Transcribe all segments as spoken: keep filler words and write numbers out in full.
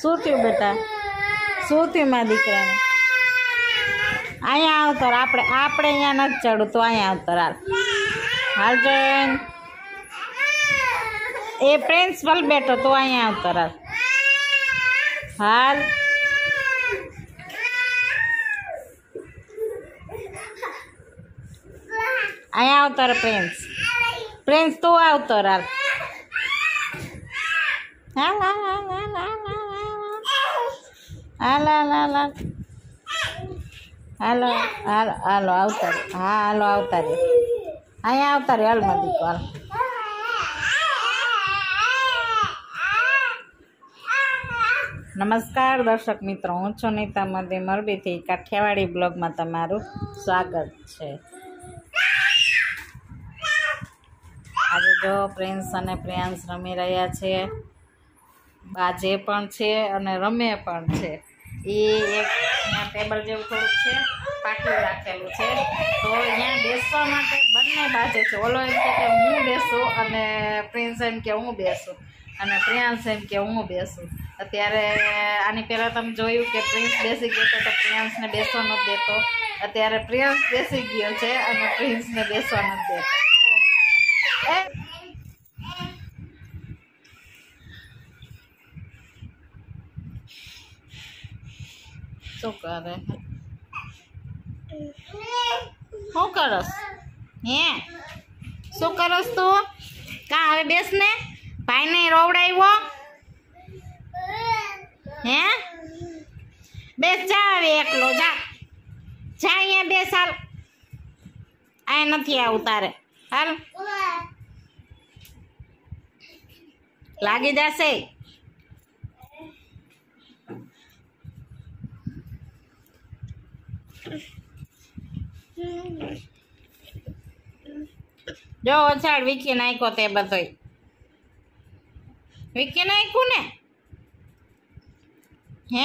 શું થયું બેટા? શું થયું મારા દીકરાને? અહીંયા આવતર, આપણે આપણે અહીંયા નથી ચડવું, તો અહીંયા આવતર. હાલ હાલ જૈન એ પ્રિન્સિપલ બેઠો, તો અહીંયા આવતર. હાલ હાલ અહીંયા આવતર. પ્રિન્સ પ્રિન્સ તું આવતર. હાલ હાલ હાલ હાલ હાલ હાલ હાલ હાલ હાલ હાલો હાલો હાલો આવતા રે. હા હાલો આવતા રે. અહીંયા આવતા રે. હાલ મારી દીકરો હાલ. નમસ્કાર દર્શક મિત્રો, હું છું નીતા મધ્ય મોરબીથી. કાઠિયાવાડી બ્લોગમાં તમારું સ્વાગત છે. આજે જો પ્રિન્સ અને પ્રિયાંશ રમી રહ્યા છે. બાજે પણ છે અને રમે પણ છે. એ એક અહીંયા ટેબલ જેવું થોડુંક છે, પાટિયું રાખેલું છે, તો અહીંયા બેસવા માટે બંને બાજે છે. ઓલો એમ કે હું બેસું અને પ્રિન્સ એમ કે હું બેસું અને પ્રિયાંશ એમ કે હું બેસું. અત્યારે આની પહેલાં તમે જોયું કે પ્રિન્સ બેસી ગયો તો પ્રિયાંશને બેસવા નથી દેતો. અત્યારે પ્રિયાંશ બેસી ગયો છે અને પ્રિન્સને બેસવા નથી દેતો. શું કરે? શું કરસ? હે શું કરસ તું? કા હવે બેસ ને, ભાઈને રોવડાવ્યો? હે બેસ, જા હવે એકલો જા. જા અહીંયા બેસ. હાલ આ નથી આવું તારે. હાલ લાગી જશે. જો ઓછાડ વીકી નાખ્યો તે બધોય. વીકી નાખ્યું ને? હે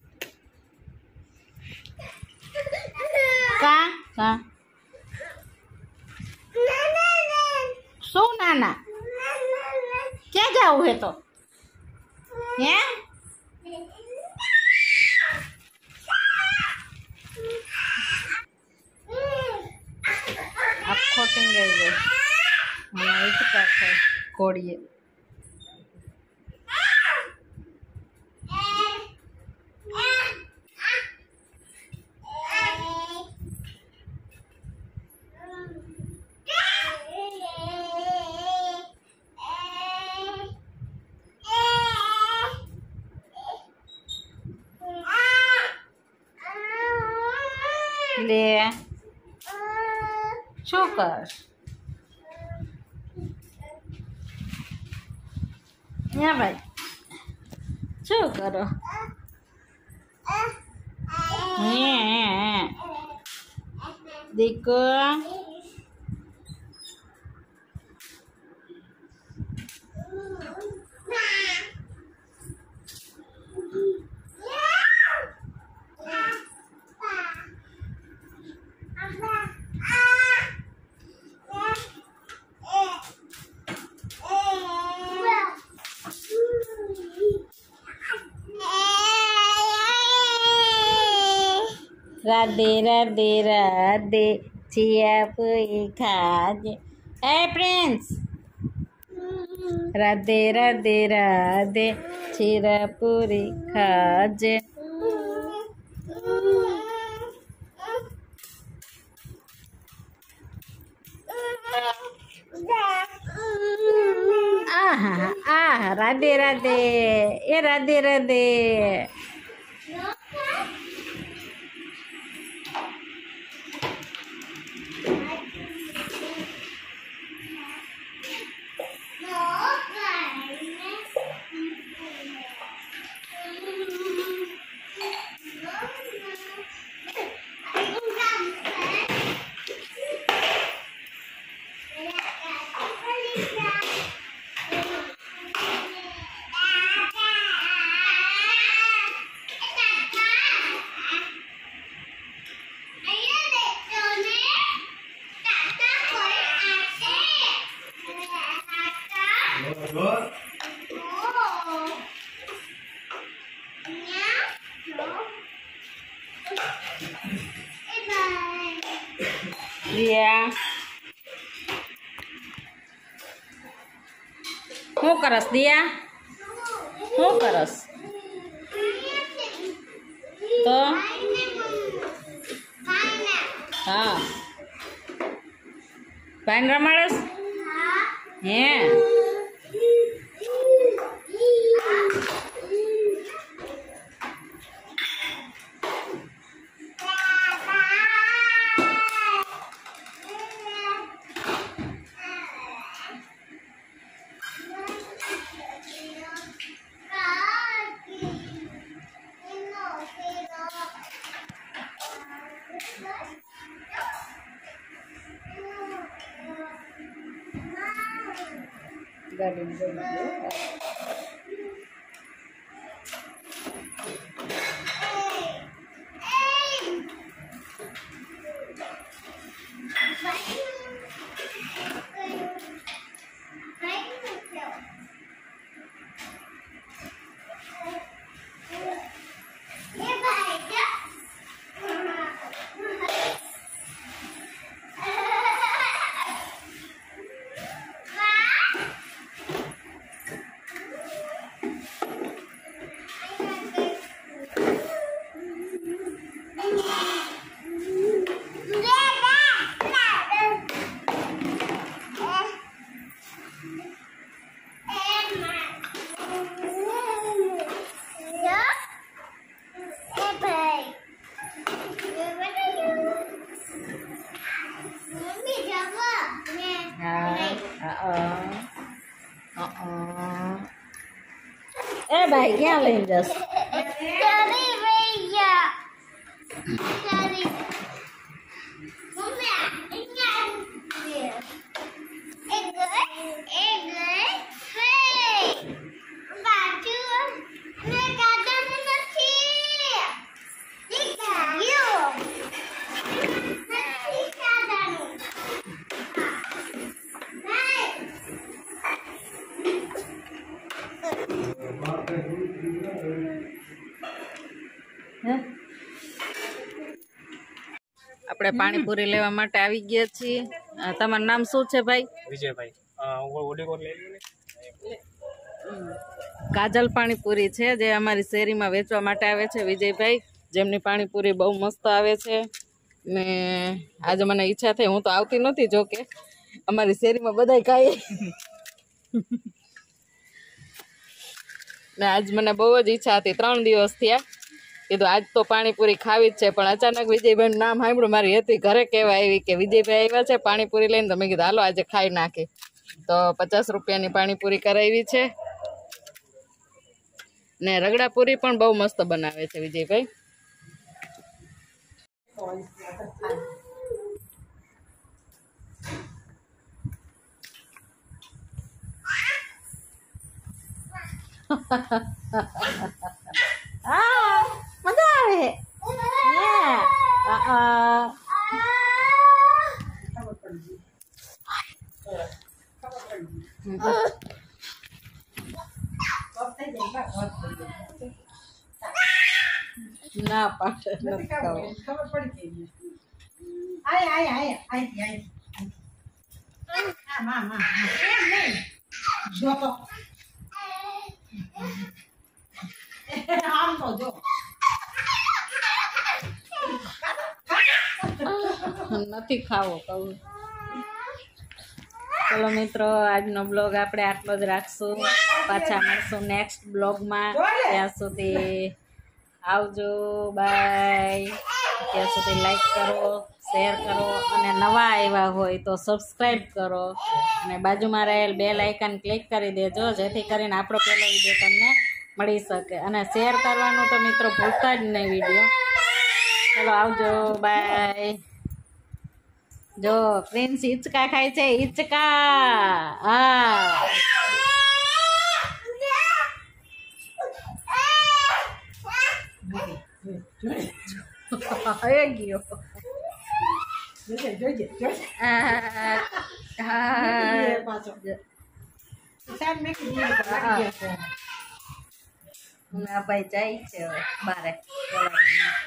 કા કા શું નાના? ક્યાં જાવું હે તો? હે આખો ટીંગાઈ ગયો. મને ઈચ્છતા છે કોડીએ. લે શું કર? હા ભાઈ શું કરો? હે દીકો રાધે રાધે રાધે ચિયા પૂરી ખાજે. એ પ્રિન્સ રાધે રાધે રાધે ચીરા પૂરી ખાજે. આહા આહા રાધે રાધે. એ રાધે રાધે. દિયા શું કરસ દિયા શું કરસ તો હા પાન રમાડસ હે ગાડી એ ભાઈ ક્યાં લઈને જશ આપણે પાણીપુરી લેવા માટે આવી ગયા છીએ તમારું નામ શું છે ભાઈ વિજયભાઈ કાજલ પાણીપુરી છે જે અમારી શેરીમાં વેચવા માટે આવે છે વિજયભાઈ જેમની પાણીપુરી બહુ મસ્ત આવે છે ને આજે મને ઈચ્છા થઈ હું તો આવતી નહોતી જોકે અમારી શેરીમાં બધાય ખાય ને આજ મને બહુ જ ઈચ્છા હતી ત્રણ દિવસ થયા કીધું આજ તો પાણીપુરી ખાવી જ છે પણ અચાનક વિજયભાઈનું નામ સાંભળ્યું મારી હતી ઘરે કહેવા આવી કે વિજયભાઈ આવ્યા છે પાણીપુરી લઈને તો મેં કીધું હાલો આજે ખાઈ નાખી તો પચાસ રૂપિયાની પાણીપુરી કરાવી છે ને રગડાપુરી પણ બહુ મસ્ત બનાવે છે વિજયભાઈ Ah, masa આવે yeah uh uh ના પાછે નથી ખાવું ખબર પડી ગઈ આય આય આય આય આય આ મા મા એમ નહીં જો આમ તો જો નથી ખાવો કહું ચલો મિત્રો આજનો બ્લોગ આપણે આટલો જ રાખશું પાછા મળશું નેક્સ્ટ બ્લોગમાં ત્યાં સુધી આવજો બાય ત્યાં સુધી લાઈક કરો શેર કરો અને નવા આવ્યા હોય તો સબસ્ક્રાઈબ કરો અને બાજુમાં રહેલ બેલ આઇકન ક્લિક કરી દેજો જેથી કરીને આપણો પહેલો વિડીયો તમને મળી શકે અને શેર કરવાનું તો મિત્રો ભૂલતા જ નહીં વિડીયો ચલો આવજો બાય જો પ્રિન્સ હિંચકા ખાય છે હિંચકા હા ગયો ભાઈ જાય છે બારે